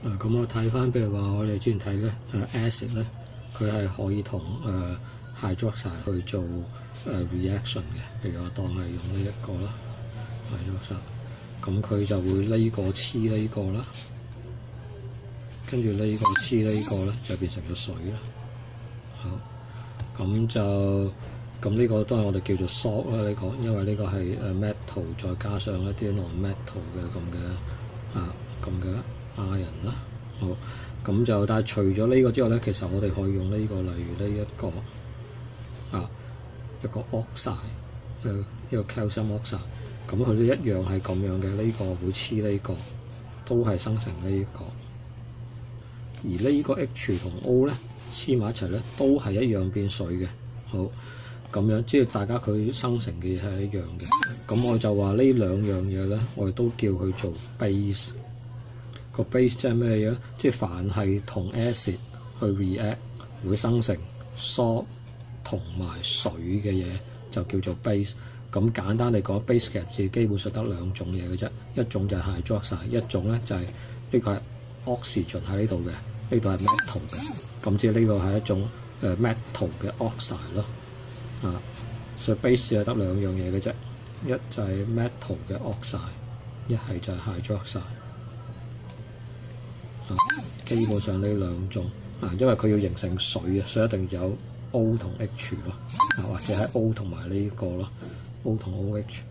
咁我睇翻，譬如話我哋之前睇咧，acid 咧，佢係可以同hydroxide 去做reaction 嘅。譬如我當係用呢一個啦 hydroxide， 咁佢就會呢個黐呢個啦，跟住呢個黐呢個咧就變成咗水啦。好，咁呢個都係我哋叫做 salt 啦。呢個因為呢個係metal 再加上一啲 non-metal 嘅咁嘅iron 啦。好，咁就但係除咗呢個之外咧，其實我哋可以用呢個，例如呢一個 oxide， 一個 calcium oxide， 咁佢都一樣係咁樣嘅。呢個會黐呢個，都係生成呢個。而呢個 H 同 O 咧黐埋一齊咧，都係一樣變水嘅。好，咁樣即係大家佢生成嘅嘢係一樣嘅。咁我就話呢兩樣嘢咧，我哋都叫佢做 base。個 base 即係咩嘢咧？即係凡係同 acid 去 react 會生成 salt 同埋水嘅嘢，就叫做 base。咁簡單嚟講 ，base 其實基本上得兩種嘢嘅啫，一種就係 hydroxide， 一種咧就係呢個係 oxygen 喺呢度嘅，呢度係 metal 嘅。咁即係呢個係一種metal 嘅 oxide 咯。所以 base 係得兩樣嘢嘅啫，一就係 metal 嘅 oxide， 一係就係 hydroxide。基本上呢兩種因為佢要形成水啊，所以一定有 O 同 H 咯，或者係 O 同埋呢個咯 ，O 同 OH。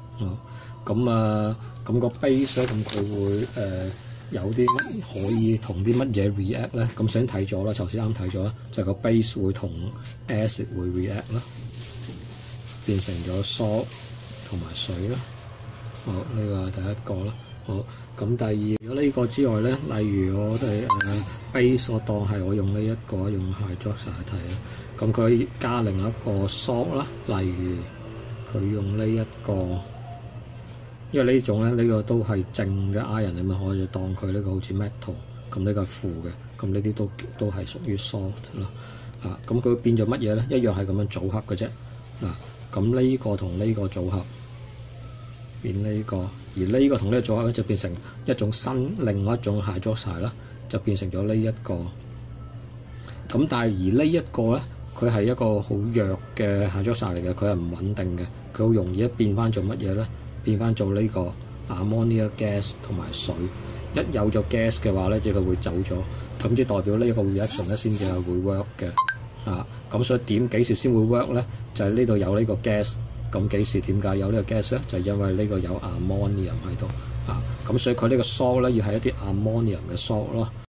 咁個 base 咧，咁佢會有啲可以同啲乜嘢 react 咧？咁先睇咗啦，頭先啱睇咗啦，就係個 base 會同 acid 會 react 啦，變成咗 salt 同埋水啦。好，呢個係第一個啦。好，咁第二，如果呢個之外咧，例如我哋base，我當係我用呢一個用 hydroxide 睇啦，咁佢加另一個 salt 啦，例如佢用呢一個，因為呢種咧呢個都係正嘅 iron，你咪可以當佢呢個好似 metal， 咁呢個係負嘅，咁呢啲都係屬於 salt 啦。咁佢變咗乜嘢咧？一樣係咁樣組合嘅啫。咁呢個同呢個組合變呢個。而呢個同呢個組合咧就變成一種另外一種 hydroxide 啦，就變成咗呢一個。咁但係而呢一個咧，佢係一個好弱嘅 hydroxide 嚟嘅，佢係唔穩定嘅，佢好容易變翻做乜嘢咧？變翻做呢個 ammonia gas 同埋水。一有咗 gas 嘅話咧，即係佢會走咗，咁即係代表呢一個 reaction 咧先至係會 work 嘅。咁所以幾時先會 work 咧？就係呢度有呢個 gas。咁幾時點解有呢個 gas 咧？就係因為呢個有 ammonium 喺度咁所以佢呢個 salt 咧要係一啲 ammonium 嘅 salt 咯。